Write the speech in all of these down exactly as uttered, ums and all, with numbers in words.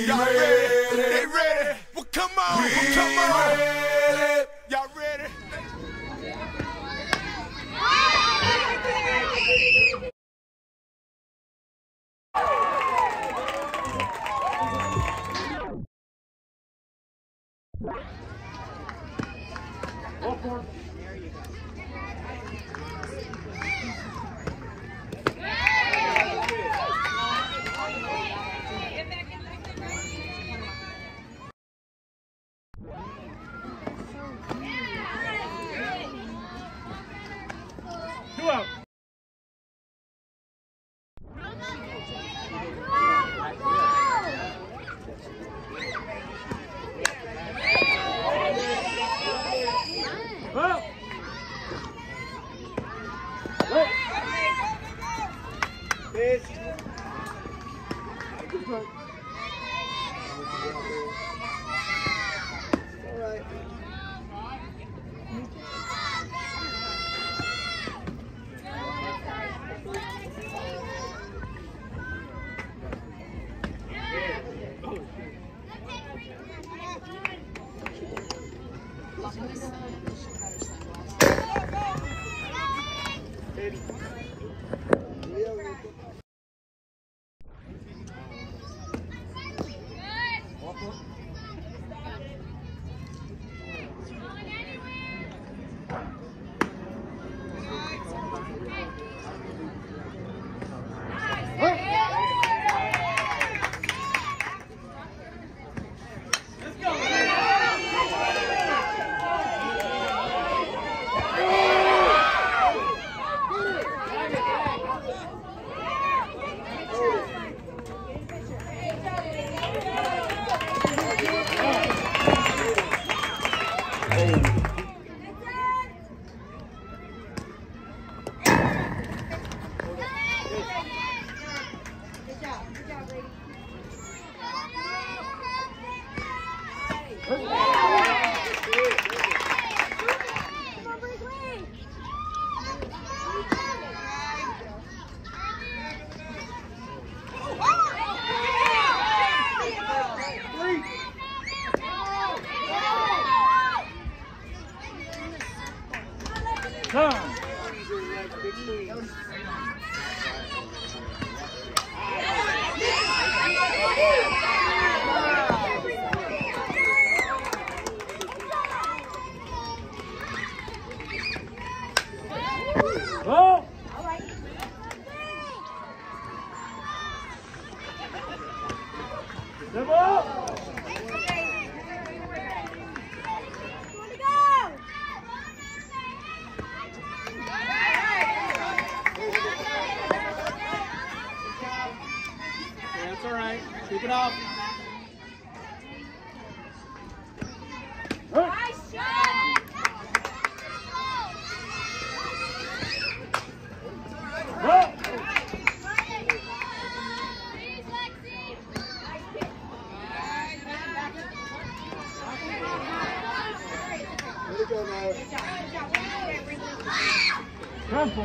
Y'all ready? They ready? Well, come on, well, come on. Y'all ready? Two out. Well. Well. Pitch. All right. Come. Oh. The ball. That's all right. Keep it up. Nice shot. Go. Careful.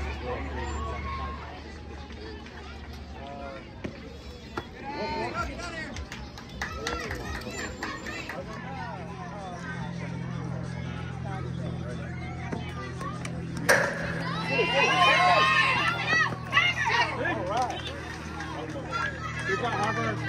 Good job, Harvard.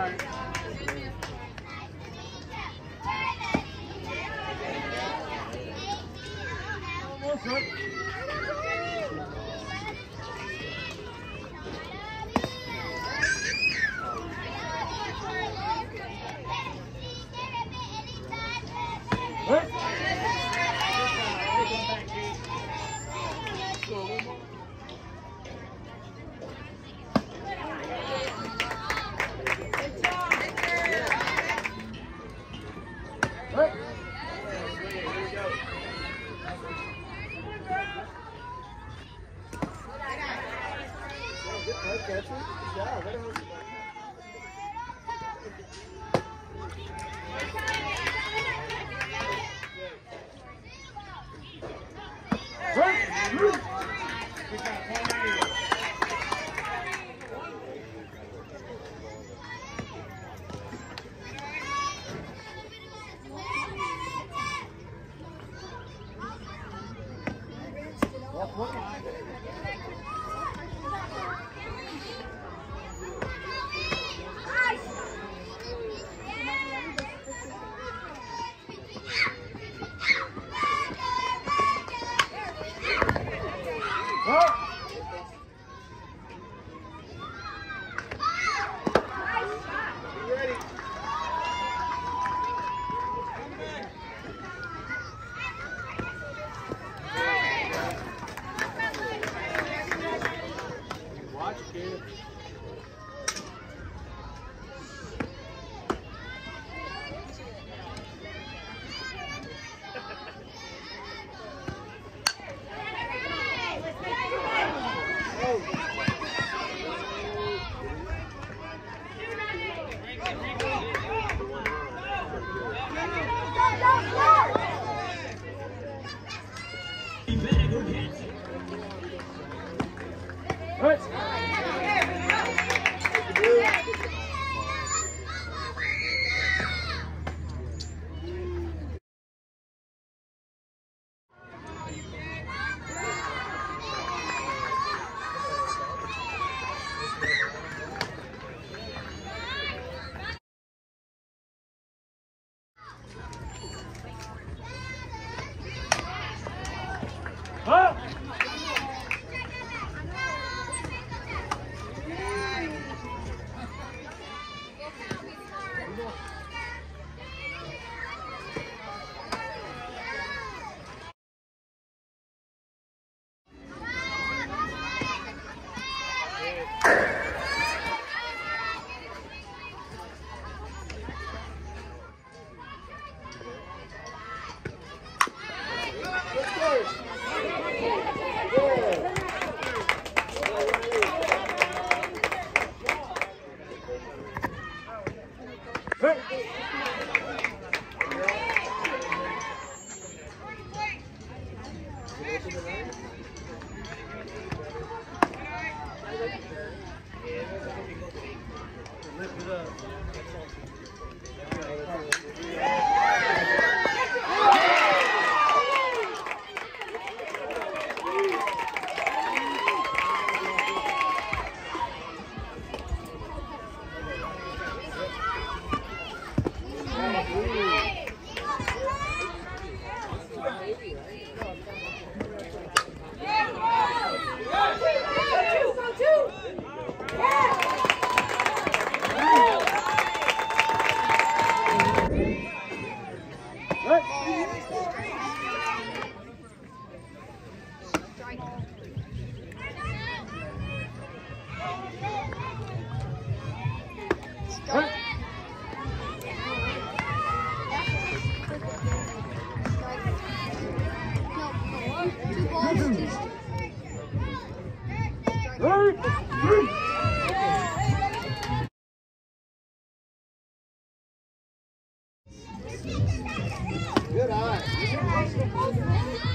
right. Almost right. Good eye.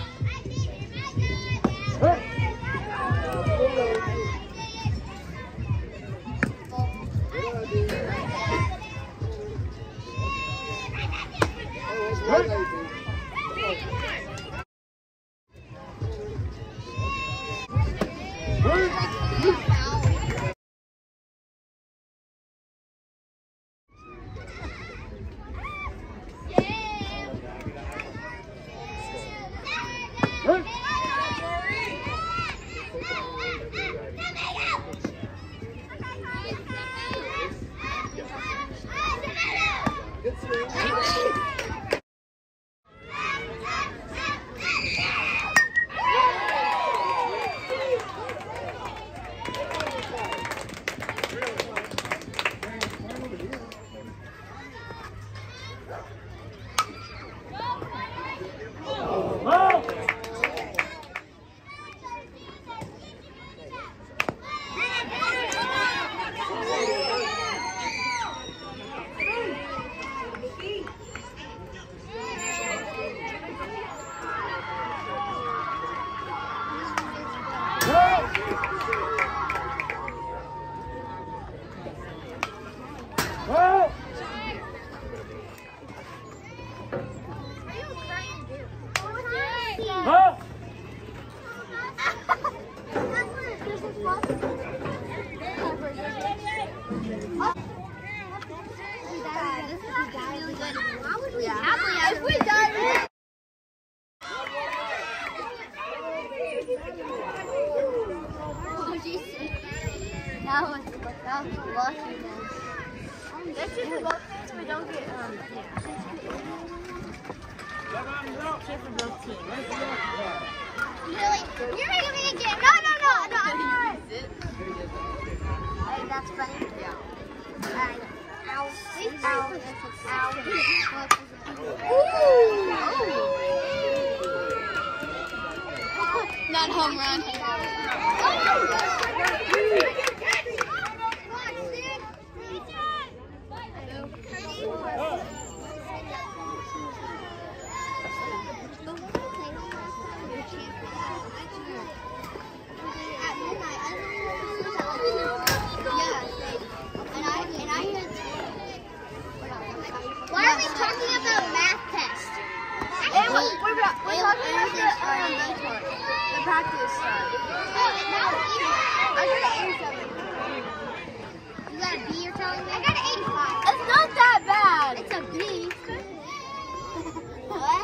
Whoa! Huh? If we die, that was that was lucky then. Let's see for both teams. We don't get um yeah. Cheer for both teams. Really? You're making me a game. No, no, no, no, I'm not. Hey, that's funny. Yeah. Alright. Ow. Ow. Ow. Ooh. Not home run. Why are we talking about math test? And we're, we're, we're talking about the, um, the practice stuff. I got an eighty-seven. You got a B, you're telling me? I got an eighty-five. It's not that bad. It's a B. What?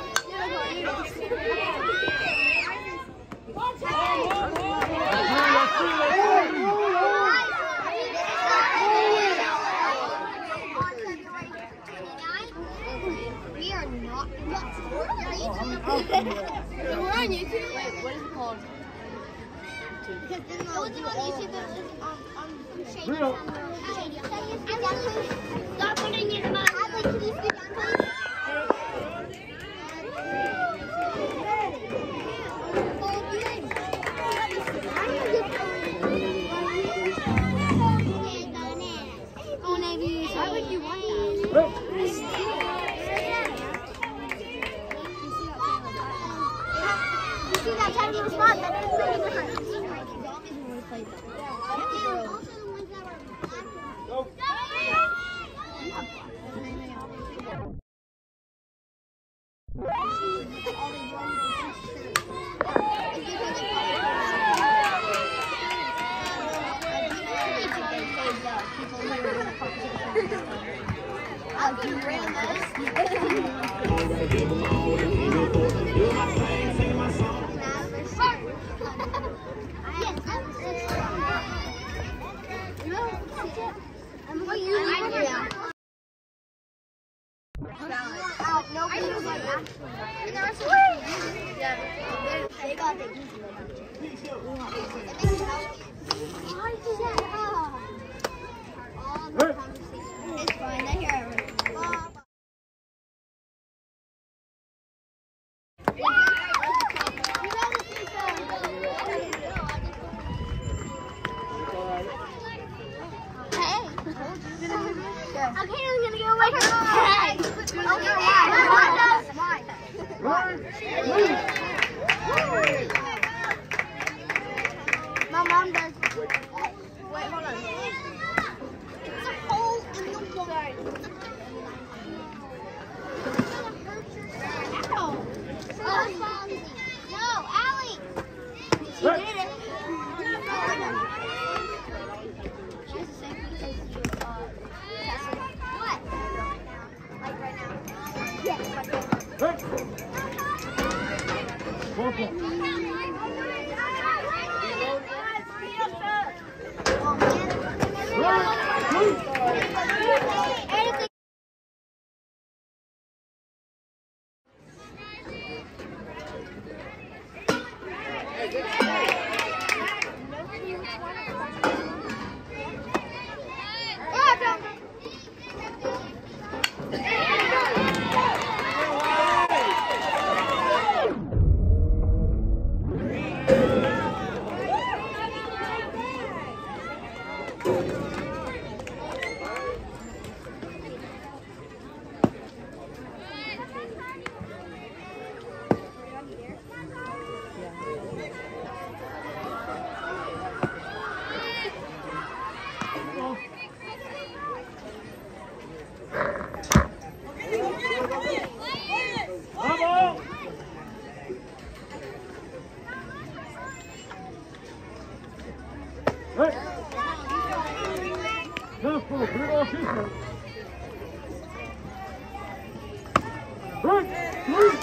We are not. We're on YouTube. We're on YouTube. Wait, what is it called? Because then it wasn't on YouTube, but it was on, on some shady channel. Stop putting it in my head. Can you speak down, please? Why would you want that? You see that tiny spot? That doesn't make a difference. I'll do randos. Nobody was like actually. Yeah, they got the easy one. It's fine. I hear everything. Okay, I'm gonna go away from the hey. Okay, why? My mom does. Wait, hold on. It's a hole in the wall. Ow. Oh, no, Allie. She did it. She has the same face as you. What? Like right now? Yes. Oh, man. Right, right.